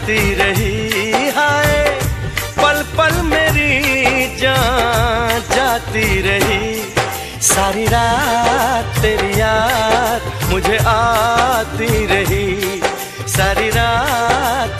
आती रही। हाय पल पल मेरी जान जाती रही। सारी रात तेरी याद मुझे आती रही। सारी रात